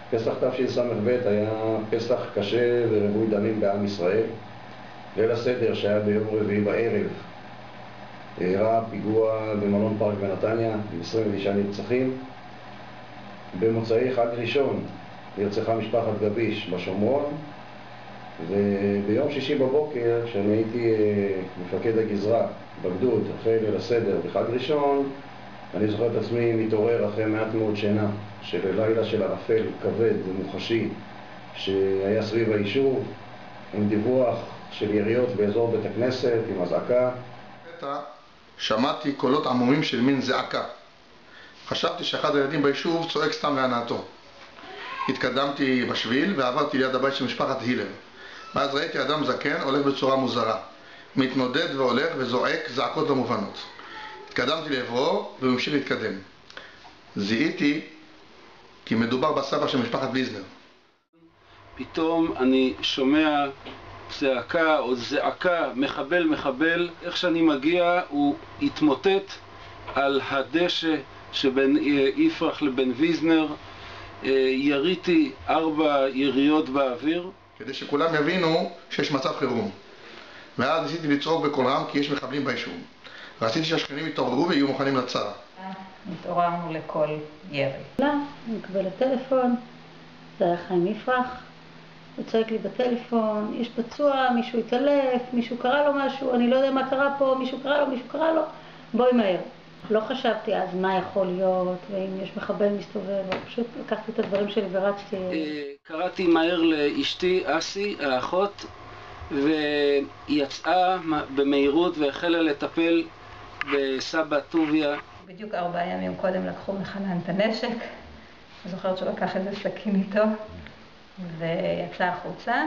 פסח תשס"ב היה פסח קשה ורווי דמים בעם ישראל. ליל הסדר שהיה ביום רביעי בערב אירע פיגוע במלון פארק בנתניה עם 29 נרצחים. במוצאי חג ראשון נרצחה משפחת גביש בשומרון, וביום שישי בבוקר, כשאני הייתי מפקד הגזרה בגדוד אחרי ליל הסדר בחג ראשון, אני זוכר את עצמי מתעורר אחרי מעט מאוד שינה של לילה של ערפל כבד ומוחשי שהיה סביב היישוב, עם דיווח של יריות באזור בית הכנסת עם אזעקה. שמעתי קולות עמומים של מין זעקה. חשבתי שאחד הילדים ביישוב צועק סתם להנאתו. התקדמתי בשביל ועברתי ליד הבית של משפחת הילר. ואז ראיתי אדם זקן הולך בצורה מוזרה, מתנודד והולך וזועק זעקות לא מובנות. התקדמתי לעברו והמשיך להתקדם. זיהיתי כי מדובר בסבא של משפחת ויזנר. פתאום אני שומע צעקה או זעקה, מחבל, מחבל. איך שאני מגיע הוא התמוטט על הדשא שבין יפרח לבין ויזנר. יריתי 4 יריות באוויר כדי שכולם יבינו שיש מצב חירום. ואז ניסיתי לצעוק בקול רם כי יש מחבלים ביישוב. רציתי שהשכנים יתעוררו ויהיו מוכנים לצער. התעוררנו לכל ירי. אני מקבלת טלפון, זה היה חיים יפרח. הוא צועק לי בטלפון, יש פצוע, מישהו התעלף, מישהו קרא לו משהו, אני לא יודע מה קרה פה, מישהו קרא לו, בואי מהר. לא חשבתי אז מה יכול להיות, ואם יש מחבל מסתובב, פשוט לקחתי את הדברים שלי ורצתי. קראתי מהר לאשתי, אסי, האחות, ויצאה במהירות והחלה לטפל בסבא טוביה. בדיוק 4 ימים קודם לקחו מחנן את הנשק, אני זוכרת שהוא לקח איזה סכין איתו, ויצא החוצה.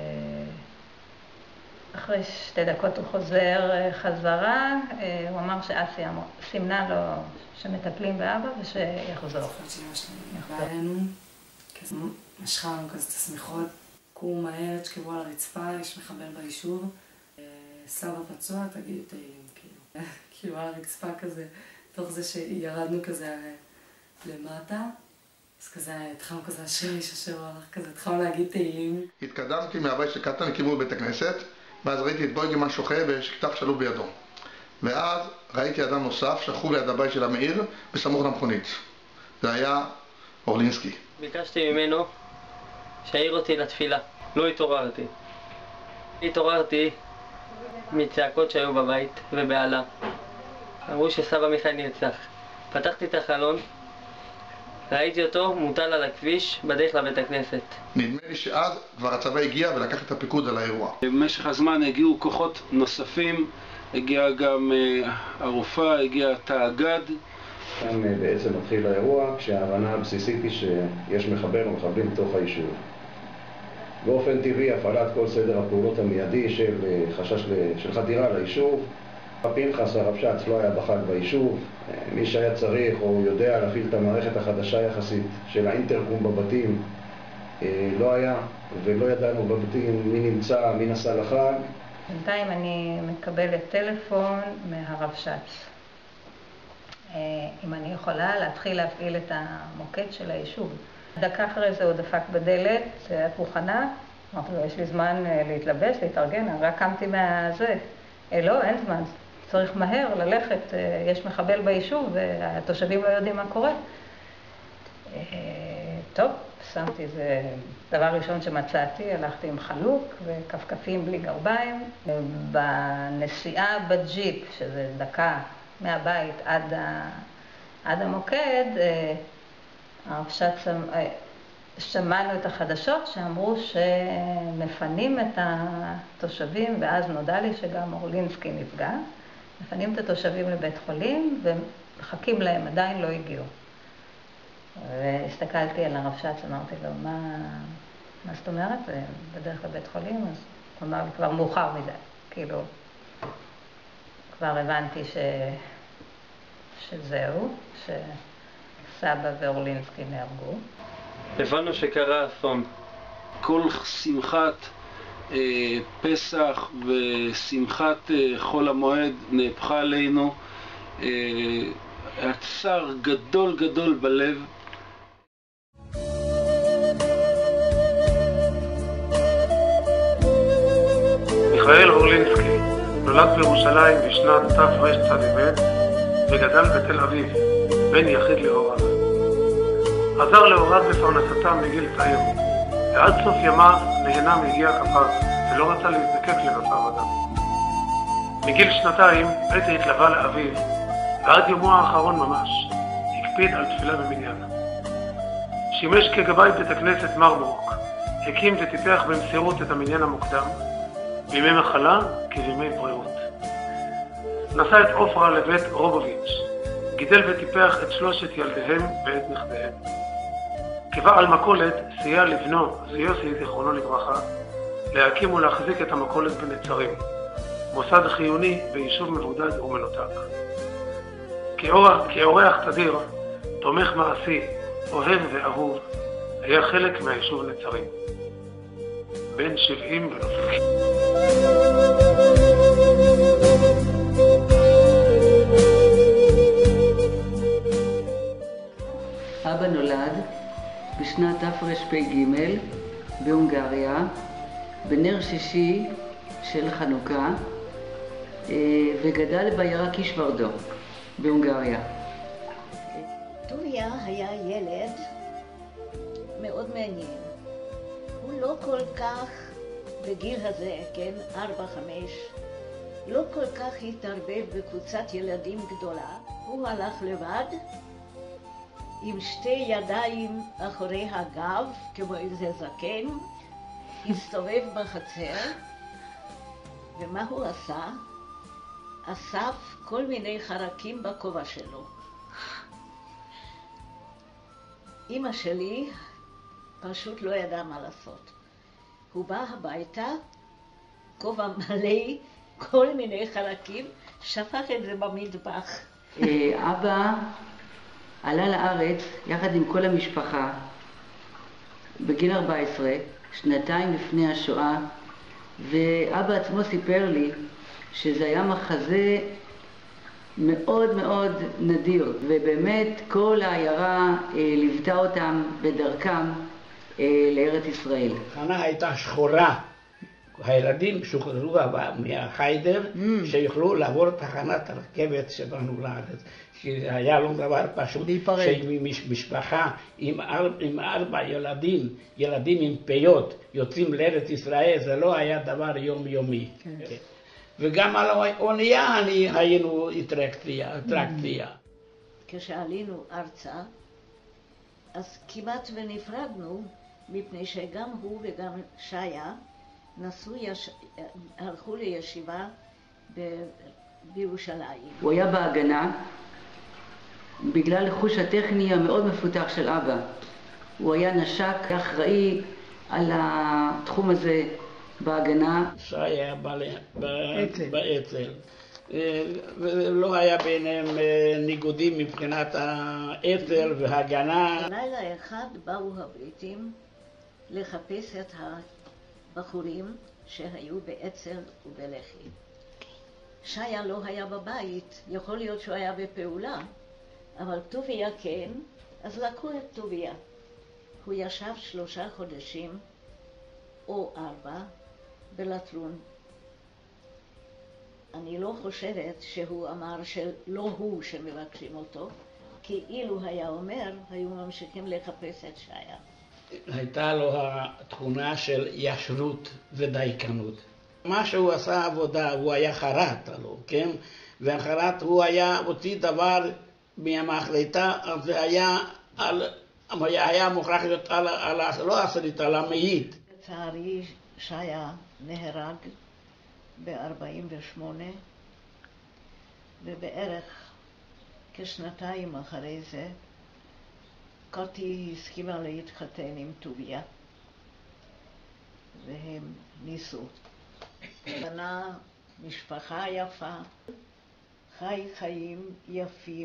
אחרי 2 דקות הוא חוזר חזרה, הוא אמר שאסי סימנה לו שמטפלים באבא ושיחזור. בעלינו, משכה לנו כזה את השמיכות, קומו מהר, תשכבו על הרצפה, יש מחבל ביישוב, סבא פצוע, תגידו תהילים, כאילו על הרצפה כזה, תוך זה שירדנו כזה למטה, אז כזה התחלנו כזה השיר אשר הוא הלך כזה, התחלנו להגיד תהילים. התקדמתי מהבית של קטן לכיוון בית הכנסת, ואז ראיתי את בויגמן שוכב וכתב שלוב בידו. ואז ראיתי אדם נוסף שכוב ליד הבית של המאיר בסמוך למכונית. זה היה אורלינסקי. ביקשתי ממנו שהעיר אותי לתפילה. לא התעוררתי. התעוררתי מצעקות שהיו בבית ובעלה. אמרו שסבא מיכאל נרצח. פתחתי את החלון, ראיתי אותו מוטל על הכביש בדרך לבית הכנסת. נדמה לי שאז כבר הצבא הגיע ולקח את הפיקוד על האירוע. במשך הזמן הגיעו כוחות נוספים, הגיע גם הרופאה, הגיע תאגד. כאן בעצם מתחיל האירוע, כשההבנה הבסיסית היא שיש מחבל או מחבלים בתוך היישוב. באופן טבעי הפעלת כל סדר הפעולות המיידי של חשש של חדירה ליישוב. פנחס הרבש"ץ לא היה בחג ביישוב, מי שהיה צריך או יודע להפעיל את המערכת החדשה יחסית של האינטרקום בבתים לא היה, ולא ידענו בבתים מי נמצא, מי נסע לחג. בינתיים אני מקבלת טלפון מהרבש"ץ. אם אני יכולה להתחיל להפעיל את המוקד של היישוב. דקה אחרי זה הוא דפק בדלת, את מוכנה? אמרתי לו, יש לי זמן להתלבש, להתארגן, רק קמתי מהזה. לא, אין זמן. צריך מהר ללכת, יש מחבל ביישוב והתושבים לא יודעים מה קורה. טוב, שמתי, זה דבר ראשון שמצאתי, הלכתי עם חלוק וכפכפים בלי גרביים. בנסיעה בג'יפ, שזה דקה מהבית עד המוקד, שמענו את החדשות שאמרו שמפנים את התושבים, ואז נודע לי שגם אורלינסקי נפגע. מפנים את התושבים לבית חולים ומחכים להם, עדיין לא הגיעו. והסתכלתי על הרבש"ץ, אמרתי לו, מה זאת אומרת? זה בדרך לבית חולים? אז הוא אמר לי, כבר מאוחר מדי. כאילו, כבר הבנתי שזהו, שסבא ואורלינסקי נהרגו. הבנו שקרה אסון. כל שמחת פסח ושמחת חול המועד נהפכה עלינו. הצער גדול גדול בלב. מיכאל הורלינסקי נולד בירושלים בשנת תרצ"ב וגדל בתל אביב, בן יחיד להוריו. עזר להוריו בפרנסתם מגיל צעיר, ועד סוף ימיו נהנה מיגיע כפיו ולא רצה להזדקק לבשר אדם. מגיל 2 עת התלווה לאביו, ועד יומו האחרון ממש הקפיד על תפילה במניין. שימש כגבאי בית הכנסת מרמורק, הקים וטיפח במסירות את המניין המוקדם, בימי מחלה כבימי בריאות. נשא את עופרה לבית רובוביץ', גידל וטיפח את 3 ילדיהם ואת נכדיהם. כבעל מכולת סייע לבנו ויוסי זיכרונו לברכה להקים ולהחזיק את המכולת בנצרים, מוסד חיוני ביישוב מבודד ומנותק. כאורח תדיר, תומך מעשי, אוהב ואהוב, היה חלק מהיישוב נצרים. בן 70 ונוסף. אבא נולד בשנת תרפ"ג בהונגריה, בנר שישי של חנוכה, וגדל בעיירה קישוורדו בהונגריה. טוביה היה ילד מאוד מעניין. הוא לא כל כך, בגיל הזה, כן, 4-5, לא כל כך התערבב בקבוצת ילדים גדולה. הוא הלך לבד, עם 2 ידיים אחורי הגב, כמו איזה זקן, הסתובב בחצר, ומה הוא עשה? אסף כל מיני חרקים בכובע שלו. אמא שלי פשוט לא ידעה מה לעשות. הוא בא הביתה, כובע מלא, כל מיני חלקים, שפך את זה במטבח. אבא עלה לארץ יחד עם כל המשפחה בגיל 14, 2 לפני השואה, ואבא עצמו סיפר לי שזה היה מחזה מאוד מאוד נדיר, ובאמת כל העיירה ליוותה אותם בדרכם לארץ ישראל. חנה הייתה שחורה, הילדים שוחררו מהחיידר שיוכלו לעבור תחנת הרכבת שבאנו לארץ, שהיה לא דבר פשוט, שמשפחה עם 4 ילדים עם פיות יוצאים לארץ ישראל, זה לא היה דבר יומיומי. וגם על האונייה היינו אטרקציה. כשעלינו ארצה, אז כמעט ונפרדנו, מפני שגם הוא וגם שיה הלכו לישיבה בירושלים. הוא היה בהגנה בגלל החוש הטכני המאוד מפותח של אבא. הוא היה נשק, אחראי על התחום הזה בהגנה. שי היה באצ"ל, ולא היה ביניהם ניגודים מבחינת האצ"ל והגנה. לילה אחד באו הבריטים לחפש את הבחורים שהיו באצ"ל ובלח"י. שיה לא היה בבית, יכול להיות שהוא היה בפעולה, אבל טוביה כן, אז לקחו את טוביה. הוא ישב 3 חודשים או 4 בלטרון. אני לא חושבת שהוא אמר שלא הוא שמבקשים אותו, כי אילו היה אומר, היו ממשיכים לחפש את שיה. הייתה לו התכונה של ישרות ודייקנות. מה שהוא עשה עבודה, הוא היה חרט עלו, כן? והחרט הוא היה הוציא דבר מהמחלטה, אז זה היה מוכרח להיות לא הסרית, על המעיד. לצערי שיה נהרג ב-48, ובערך כ2 אחרי זה קוטי הסכימה להתחתן עם טוביה, והם ניסו. בנה משפחה יפה, חי חיים יפים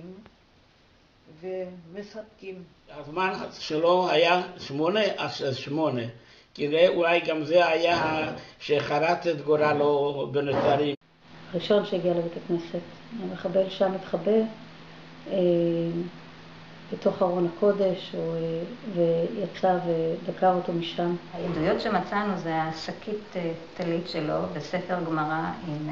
ומספקים. הזמן שלו היה 8 אז 8, כי אולי גם זה היה שחרט את גורלו בנצרים. ראשון שהגיע לבית הכנסת, המחבל שם התחבא, בתוך ארון הקודש, ויצא ודקר אותו משם. העדויות שמצאנו זה השקית טלית שלו בספר גמרא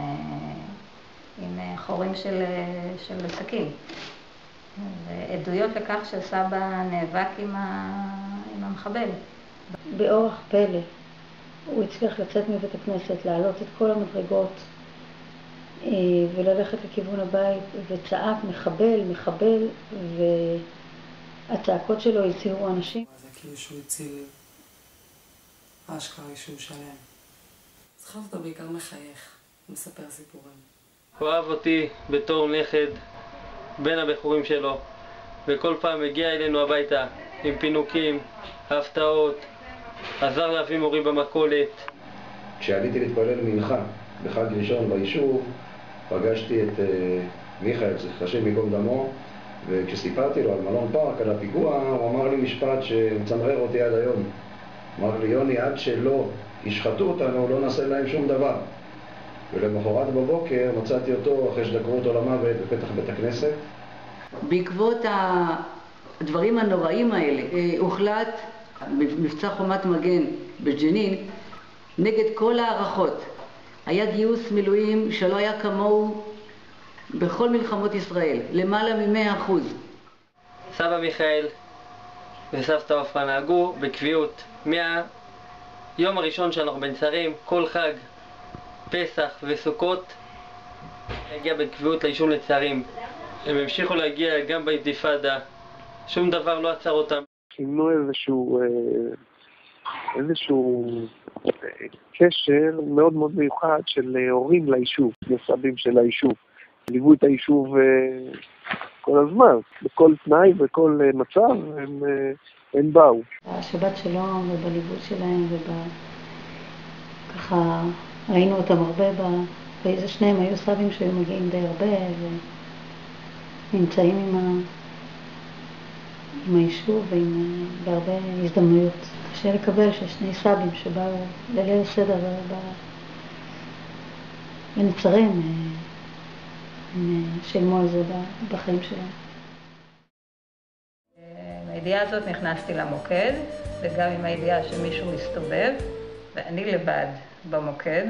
עם חורים של סכין. ועדויות לכך שסבא נאבק עם המחבל. באורח פלא הוא הצליח לצאת מבית הכנסת, לעלות את כל המדרגות וללכת לכיוון הבית, וצעק מחבל, מחבל, והצעקות שלו הציעו אנשים. זה כאילו שהוא הציל אשכרה יישוב שלם. זכרת אותו בעיקר מחייך, מספר סיפורים. הוא אהב אותי בתור נכד בין הבחורים שלו, וכל פעם הגיע אלינו הביתה עם פינוקים, הפתעות, עזר להביא מורי במכולת. כשעליתי להתפלל מנחה בחג ראשון ביישוב, פגשתי את מיכאל, השם ייקום דמו, וכשסיפרתי לו על מלון פארק, על הפיגוע, הוא אמר לי משפט שמצמרר אותי עד היום. אמר לי, יוני, עד שלא ישחטו אותנו, לא נעשה להם שום דבר. ולמחרת בבוקר מצאתי אותו אחרי שדקרו אותו למוות בפתח בית הכנסת. בעקבות הדברים הנוראים האלה הוחלט במבצע חומת מגן בג'נין נגד כל הערכות. היה גיוס מילואים שלא היה כמוהו בכל מלחמות ישראל, למעלה מ100%. סבא מיכאל וסבתא עפרה נהגו בקביעות מהיום הראשון שאנחנו בנצרים, כל חג, פסח וסוכות, להגיע בקביעות ליישוב נצרים. הם המשיכו להגיע גם באינתיפאדה, שום דבר לא עצר אותם. קימנו איזשהו קשר מאוד מאוד מיוחד של הורים ליישוב, לסבים של היישוב. ליוו את היישוב כל הזמן, בכל תנאי, בכל מצב, הם באו. השבת שלום ובליווי שלהם, וככה ראינו אותם הרבה, ואיזה שניהם היו סבים שהיו מגיעים די הרבה, ונמצאים עם היישוב בהרבה הזדמנויות. קשה לקבל ששני סבים שבאו לליל הסדר בנצרים, הם שילמו על זה בחיים שלהם. עם הידיעה הזאת נכנסתי למוקד, וגם עם הידיעה שמישהו מסתובב, ואני לבד במוקד.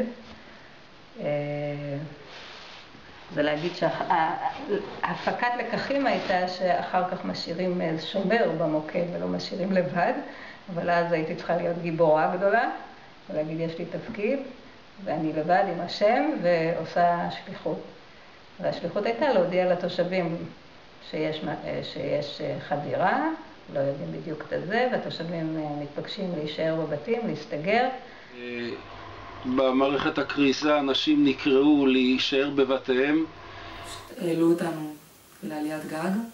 זה להגיד שהפקת לקחים הייתה שאחר כך משאירים שומר במוקד ולא משאירים לבד, אבל אז הייתי צריכה להיות גיבורה גדולה, ולהגיד יש לי תפקיד, ואני לבד עם השם ועושה שליחות. והשליחות הייתה להודיע לתושבים שיש חדירה, לא יודעים בדיוק את זה, והתושבים מתבקשים להישאר בבתים, להסתגר. במערכת הקריסה אנשים נקראו להישאר בבתיהם. העלו אותנו לעליית גג. אני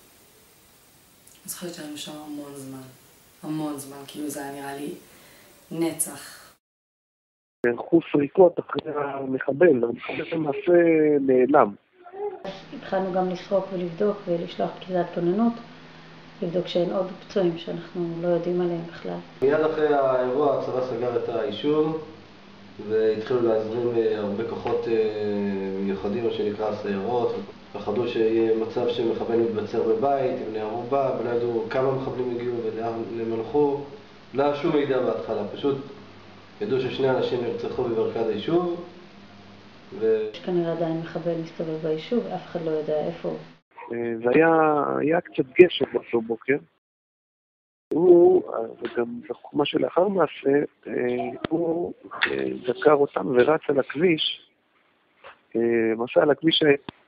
זוכרת שהיינו שם המון זמן, כאילו זה היה נראה לי נצח. ערכו סריקות אחרי המחבל, המחבל למעשה נעלם. התחלנו גם לסרוק ולבדוק ולשלוח פקידת כוננות, לבדוק שאין עוד פצועים שאנחנו לא יודעים עליהם בכלל. מיד אחרי האירוע הצבא סגר את היישוב והתחילו להזרים הרבה כוחות מיוחדים, מה שנקרא סיירות. פחדו שיהיה מצב שמחבל מתבצר בבית, הם נערו בה, ולא ידעו כמה מחבלים הגיעו ולאן הלכו. לא היה שום מידע בהתחלה, פשוט ידעו ששני אנשים נרצחו במרכז היישוב. יש כנראה עדיין מחבל מסתובב ביישוב, אף אחד לא יודע איפה הוא. זה היה קצת גשם באותו בוקר. הוא, וגם בחוכמה שלאחר מעשה, הוא דקר אותם ורץ על הכביש, מסע על הכביש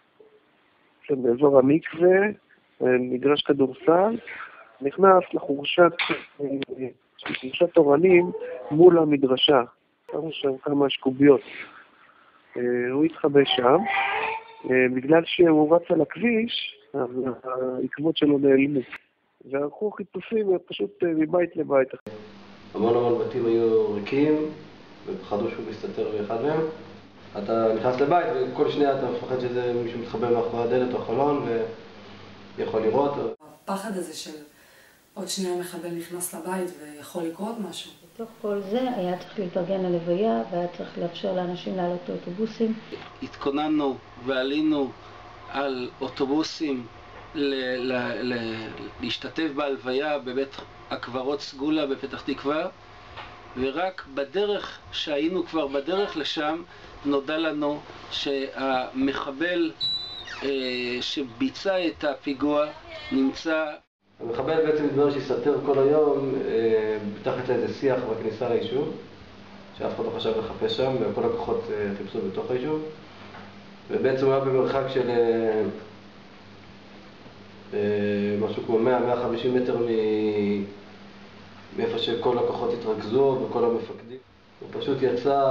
באזור המקווה, מגרש כדורסל, נכנס לחורשת תורנים מול המדרשה. שמו שם כמה שקוביות. הוא התחבא שם, בגלל שהוא רץ על הכביש, העקבות שלו נעלמו. וערכו חיפושים פשוט מבית לבית. המון בתים היו ריקים, ופחדו שהוא מסתתר באחד מהם. אתה נכנס לבית וכל שנייה אתה מפחד שזה מישהו מתחבא מאחורי הדלת או חלון ויכול לראות. הפחד הזה של עוד שנייה מחבל נכנס לבית ויכול לקרות משהו. בתוך כל זה היה צריך להתארגן ללוויה והיה צריך לאפשר לאנשים לעלות לאוטובוסים. התכוננו ועלינו על אוטובוסים להשתתף בהלוויה בבית הקברות סגולה בפתח תקווה, ורק בדרך, שהיינו כבר בדרך לשם, נודע לנו שהמחבל שביצע את הפיגוע נמצא. המחבל בעצם נדבר שהסתתר כל היום מתחת לאיזה שיח בכניסה ליישוב, שאף אחד לא חשב לחפש שם, וכל הכוחות חיפשו בתוך היישוב, ובעצם הוא היה במרחק של משהו כמו 100-150 מטר מאיפה שכל הכוחות התרכזו וכל המפקדים. הוא פשוט יצא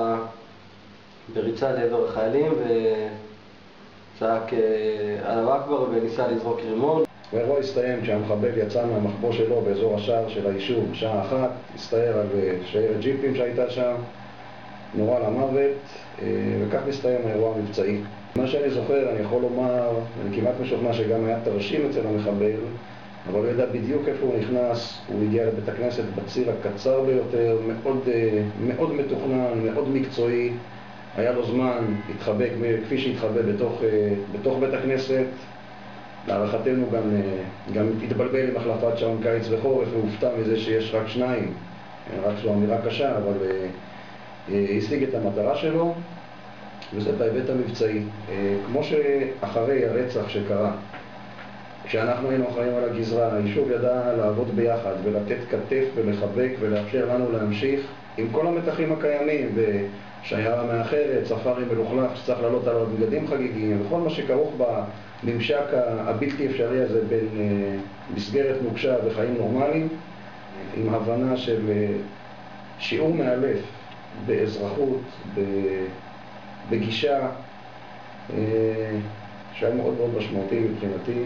בריצה לעבר החיילים וצעק אללה אכבר וניסה לזרוק רימון. האירוע הסתיים כשהמחבל יצא מהמחבוא שלו באזור השער של היישוב בשעה 1, הסתער על שיירת ג'יפים שהייתה שם, נורה למוות, וכך הסתיים האירוע המבצעי. מה שאני זוכר, אני יכול לומר, אני כמעט משוכנע שגם היה תרשים אצל המחבל, אבל לא יודע בדיוק איפה הוא נכנס. הוא הגיע לבית הכנסת בציר הקצר ביותר, מאוד מתוכנן, מאוד מקצועי. היה לו זמן, התחבק כפי שהתחבא בתוך בית הכנסת. להערכתנו גם התבלבל עם החלפת שעון קיץ וחורף, והופתע מזה שיש רק שניים. רק זו אמירה קשה, אבל השיג את המטרה שלו, וזה בהיבט המבצעי. כמו שאחרי הרצח שקרה, כשאנחנו היינו אחראים על הגזרה, היישוב ידע לעבוד ביחד ולתת כתף ולחבק ולאפשר לנו להמשיך עם כל המתחים הקיימים, ושיירה מאחרת, ספארי מלוכלך שצריך לעלות עליו בגדים חגיגיים, וכל מה שכרוך בממשק הבלתי אפשרי הזה בין מסגרת נוקשה וחיים נורמליים, עם הבנה של שיעור מאלף באזרחות, בגישה, שהיה מאוד מאוד משמעותי מבחינתי,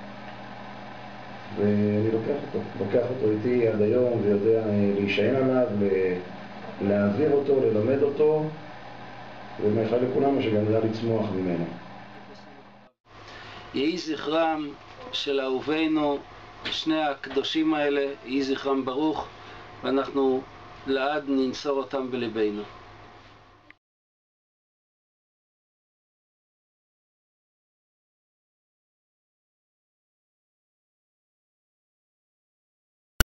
ואני לוקח אותו איתי עד היום ויודע להישען עליו, להעביר אותו, ללמד אותו, ומאחל לכולנו שגם נדע לצמוח ממנו. יהי זכרם של אהובינו, שני הקדושים האלה, יהי זכרם ברוך, ואנחנו לעד ננצור אותם בליבנו.